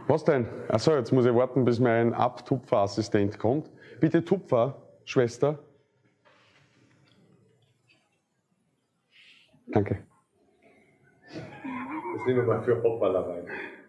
Was denn? Achso, jetzt muss ich warten, bis mein Abtupferassistent kommt. Bitte Tupfer, Schwester. Danke. Das nehmen wir mal für Hoppala rein.